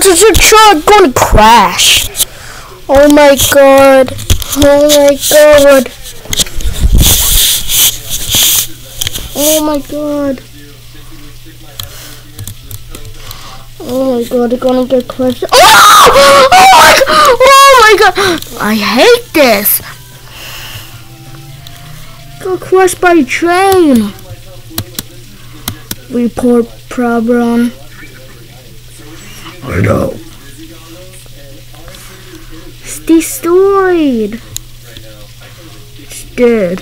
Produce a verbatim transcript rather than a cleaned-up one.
is your truck going to crash? Oh my god. Oh my god. Oh my god. Oh my god, they're gonna get crushed. Oh! Oh my god! Oh my god! I hate this! Got crushed by a train. Report problem. I know. It's destroyed. It's dead.